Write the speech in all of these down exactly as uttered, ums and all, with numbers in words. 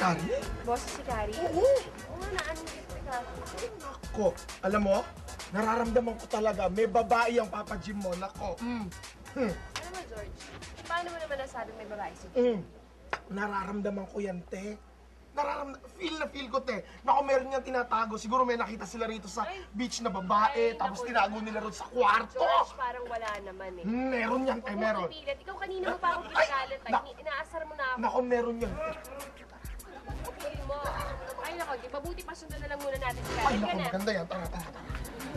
Kari? Boss si Kari? Oo. Oo nga, na-unmute ka. Nako, alam mo, nararamdaman ko talaga, may babae ang papagym mo. Nako, mm. Hmm. Alam mo, George, paano mo naman nasabi may babae si Mm. Nararamdaman ko yan, te. Nararamdaman, feel na feel ko, te. Naku, meron niyang tinatago. Siguro may nakita sila rito sa Ay. beach na babae, Ay, tapos naku. tinago nila rin sa kwarto. George, parang wala naman eh. Hmm, meron yan, te, Huwag meron. mo ipilit. Ikaw kanina mo pa ako Ay, pinagalit. Ay, nak- ini- inaasar mo na ako. Naku, meron yan, te. Pili mo. Ay, nako, di mabuti pa sundan na lang muna natin si Ay, Kari. naku, Ka na. maganda yan. Tara, tara, tara.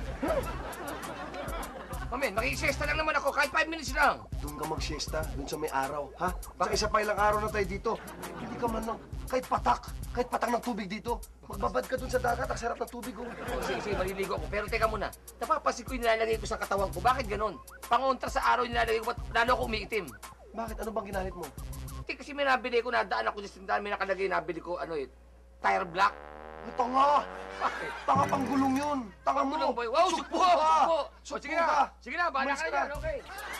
Mamen, makikisiesta lang naman ako, kahit five minutes lang. Doon ka mag-siesta, doon sa may araw, ha? Baka isa pa ilang araw na tayo dito. Hindi ka man lang, kahit patak, kahit patak ng tubig dito. Magbabad ka doon sa dagat, ang sarap ng tubig, oh. O, sige, sige, maliligo ako. Pero teka muna, napapansin ko yung nilalagay ko sa katawan ko. Bakit ganon? Pangontra sa araw yung nilalagay ko, ba't lalo ako umiitim? Bakit? Ano bang ginamit mo? Hindi kasi may nabili ko, nadaan ako sa tindahan, may nakalagay, nabili ko, ano eh, tire black. Ang tanga! Bakit? Tanga pang gulong yun! Tanga mo! Gulong ba yun? Wow, sukpo! ka! Sukpo! O, Sukpo sige ka! na, sige na, bahala Umalis ka ka. na dyan, okay.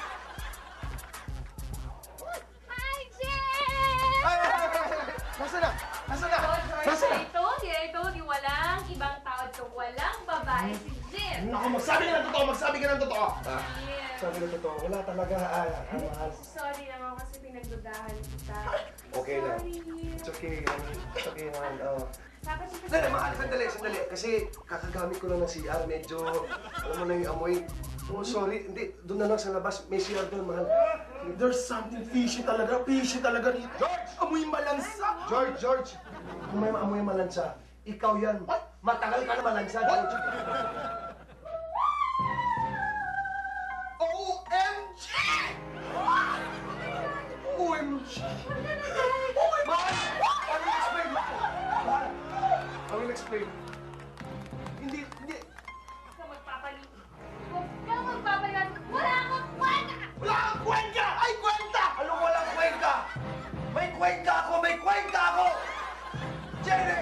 Hi, Jen! Ay, ay, ay, ay, ay! Nasaan na? Nasaan na? Nasaan na? I told you, I told you, walang ibang tao ito, walang babae si Jen. Naku, magsabi ka ng totoo, magsabi ka ng totoo. Ah, Yeah. sabi ng totoo, wala talaga, ah, ah, mahal. Sorry naman kasi pinagdudahan kita. Okay lang. Sorry. It's okay, honey. It's okay, man. Oh. Dapat siya Dali, mahal, sandali, sandali. Kasi kakagamit ko lang ng C R, medyo, alam mo na yung amoy. Oh, sorry, hindi, doon na lang sa labas. May C R doon, mahal. There's something fishy talaga, fishy talaga rito. George! Amoy malansa! George, George! Kung may amoy malansa, ikaw yan. Matagal ka na malansa, George. O M G! O M G! Mahal! I will explain. Mahal! I will explain. Hindi, hindi. Huwag ka magpapali. Huwag ka magpapaliwan. Wala akong kwenta! Wala kang kwenta! Ay, kwenta! Anong walang kwenta? May kwenta ako! May kwenta ako! Jenny!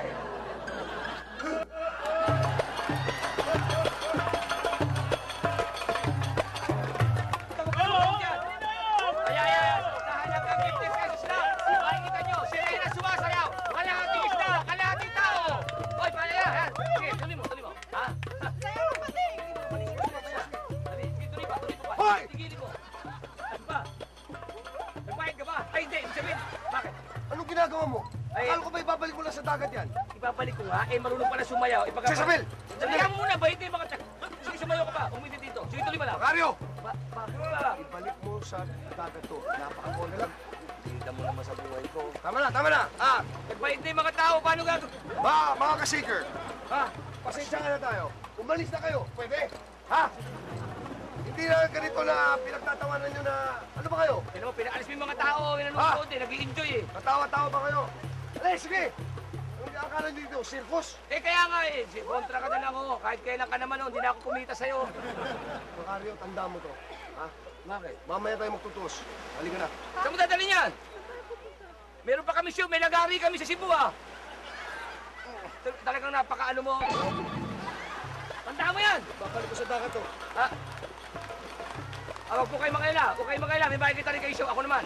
Ay, ay, ay, nahanap ka fifty pesos lang. Makikita nyo, sirena sumasayaw. Kalahating isda, kalahating tao. Hoy, paano yan? Yan. Sige, tuloy mo, tuloy mo. Ha? Sayaw mo pati. Dali, sige, tuloy pa, tuloy pa. Hoy! Tigilin mo. Ano ba? Nagbayad ka ba? Ay, hindi. Ibig sabihin, bakit? Anong ginagawa mo? Ay- Akala ko ba ibabalik mo lang sa dagat yan? Ibabalik ko nga. Eh, marunong pala sumayaw. Ipagka- Jezabel! Sandali mo muna ba? Hindi, mga tsak. Sige, sumayaw ka pa. Umiti dito. Sige, tuloy mo lang. Macario! Ba, bakit ba? Ibalik mo sa dagat to. Napaka-call lang. Tingnan mo naman sa buhay ko. Tama na, tama na! Ah, nagbayad na yung mga tao. Paano gagawin? Ba, mga ka-seeker! Ha? Pasensya ka na tayo. Umalis na kayo. Pwede? Ha? Hindi na ganito na pinagtatawanan nyo na... Ano ba kayo? Tignan mo, pinaalis mo yung mga tao. Nanonood eh. Nag-i-enjoy eh. Katawa-tawa ba kayo? Alay, sige! Anong akala nyo dito? Circus? Eh kaya nga eh, si kontra ka na lang oh. Kahit kailan ka naman oh, hindi na ako kumita sa'yo. Macario, tanda mo to. Ha? Bakit? Mamaya tayo magtutos. Halika na. Saan mo dadalhin yan? Meron pa kami show, may nagari kami sa Cebu ah. Tal- Talagang napaka-ano mo. Tanda mo yan! Babalik ko sa dagat to. Ha? Ah, huwag po kayo makaila. Huwag kayo makaila. May bahay kita rin kayo show. Ako naman.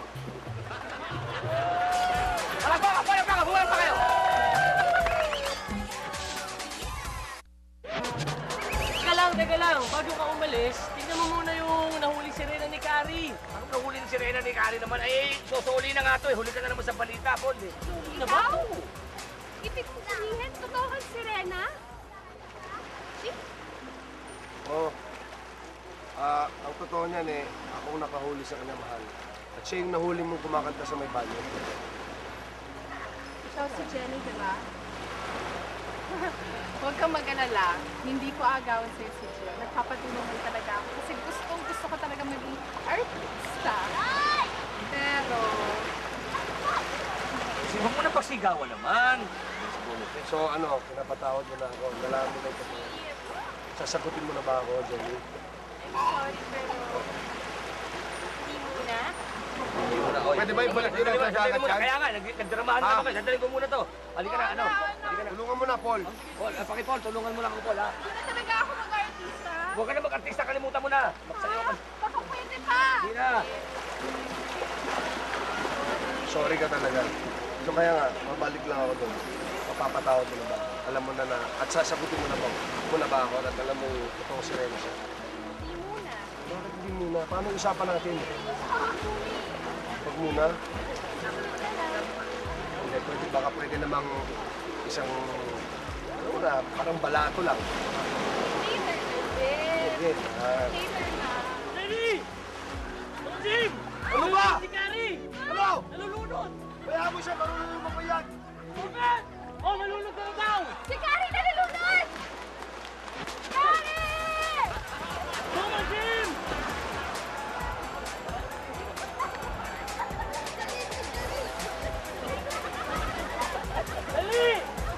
Wala pa! Wala pa! Huwag pa kayo! Teka lang, teka lang. Bago ka umalis, tingnan mo muna yung nahuling sirena ni Kari. Ang nahuli ng sirena ni Kari naman, ay susuli na nga to eh. Huli ka na naman sa balita, Paul eh. Ano ba? Ibig sabihin, totoo kang sirena? Oo. Ah, ang totoo niyan eh, ako ang nakahuli sa kanya, mahal. At siya yung nahuli mong kumakanta sa may banyo. Ikaw si Jenny, di ba? Huwag kang mag-alala. Hindi ko agawan sa'yo si Jen. Nagpapatulong lang talaga ako. Kasi gustong gusto ko talaga maging artista. Pero, Huwag mo na pagsigawan naman. So ano, pinapatawad mo na ako. Nalaman mo na ito. Sasagutin mo na ba ako, Jenny? I'm sorry, pero... Hindi muna. Hindi mo na, oy. Pwede ba ibalik nila sa Sandali dagat muna. yan? Kaya nga, nag- nagdramahan na Ha? ako. Sandali ko muna to. Halika na, ano? Halika na. Tulungan mo na, Paul. Paul, ah, paki Paul, tulungan mo lang ako, Paul, ha? hindi na talaga ako mag-artista. Huwag ka na mag-artista, kalimutan mo na. Magsayaw ka. Baka pwede pa. Hindi na. Sorry ka talaga. So kaya nga, mabalik lang ako doon. Mapapatawad mo na ba? Alam mo na na, at sasagutin mo na ba? Mo na ba ako? At alam mo, totoong sirena siya. Hindi muna. Bakit hindi muna? Paano usapan natin? Huwag muna. Hindi, pwede, baka pwede namang isang, ano mo na, parang balato lang. Later na din. Sige, ah, Later na. Lenny! Mang Jim! ano ba? Si Kari! Ano? Nalulunod! Kaya mo siya, marunong mo pa yan. Bakit? Oh, malulunod ka na daw! Si Kari nalulunod! Kari! Oh, Mang Jim! Dali!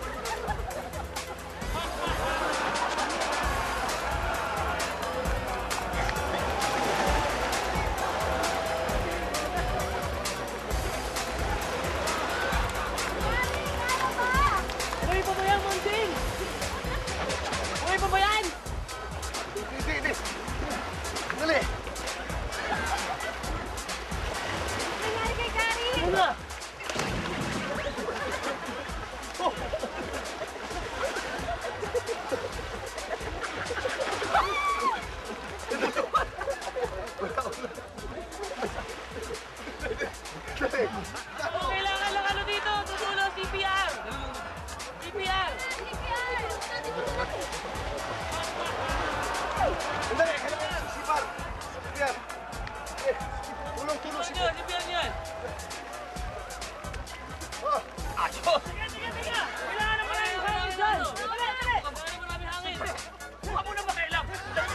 Buhay pa ba yan, Mang Jim? Buhay pa ba yan? Hindi, hindi, hindi. Dali. Nangyari kay Kari! Muna! Dali. Oh, kailangan lang ano dito, tutulong C P R! C P R! Dali, kailangan sisipar. Yan. Eh, tulong, tulong. C P R, C P R niyan! Oh, Ayos! Tiga, tiga, tiga! Kailangan ng maraming hangin dyan! Dali, dali! Kailangan maraming hangin! Buka mo na ba kailang?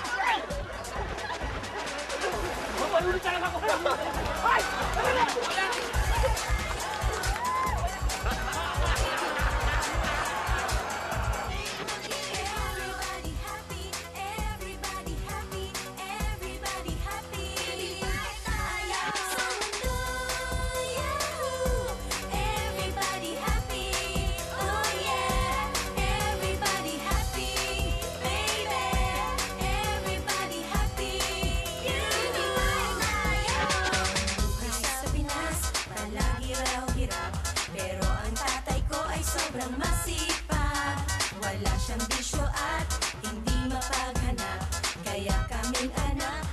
Oh, malulog talaga ako! Ay! Dali! Everybody happy, everybody happy, everybody happy. Ayaw sa mundo, yahoo! Everybody happy, oh yeah! Everybody happy, baby! Everybody happy, yahoo! Buhay sa Pinas, palagi raw hirap. Pero ang tatay ko ay sobrang masipag. Wala siyang bisyo at hindi mapaghanap. Kaya kaming anak